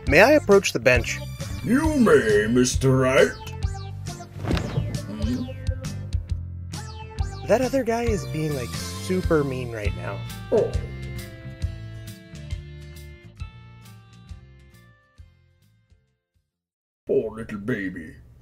May I approach the bench? You may, Mr. Wright. That other guy is being, like, super mean right now. Oh. Poor little baby.